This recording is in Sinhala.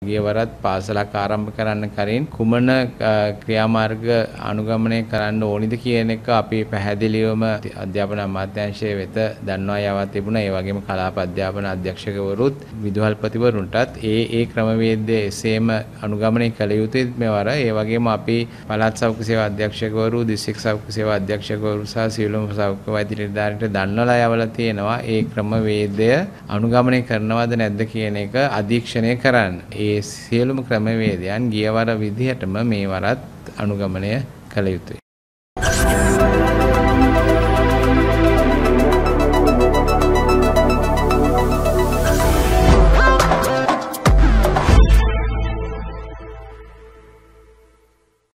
ගියවරත් පාසලක් ආරම්භ කරන්න කලින් කුමන ක්‍රියාමාර්ග අනුගමනය කරන්න ඕනිද කියන එක අපි පැහැදිලිවම අධ්‍යාපන අමාත්‍යාංශයේ වෙත දන්වා යවා තිබුණා. ඒ වගේම කලාප අධ්‍යාපන අධ්‍යක්ෂකවරුත් විදුහල්පතිවරුන්ටත් ඒ ක්‍රමවේදය එසේම අනුගමනය කළ යුතුයි මෙවර. ඒ වගේම අපි පළාත් සෞඛ්‍ය සේවා අධ්‍යක්ෂකවරු, දිස්ත්‍රික් සෞඛ්‍ය සේවා අධ්‍යක්ෂකවරු සහ සියලුම සෞඛ්‍ය වෛද්‍ය නිලධාරීන්ට දන්වලා යවලා තියෙනවා ඒ ක්‍රමවේදය අනුගමනය කරනවද නැද්ද කියන එක අධීක්ෂණය කරන්න. ඒ සියලුම ක්‍රමවේදයන් ගියවර විදිහටම මේ වරත් අනුගමනය කළ යුතුයි.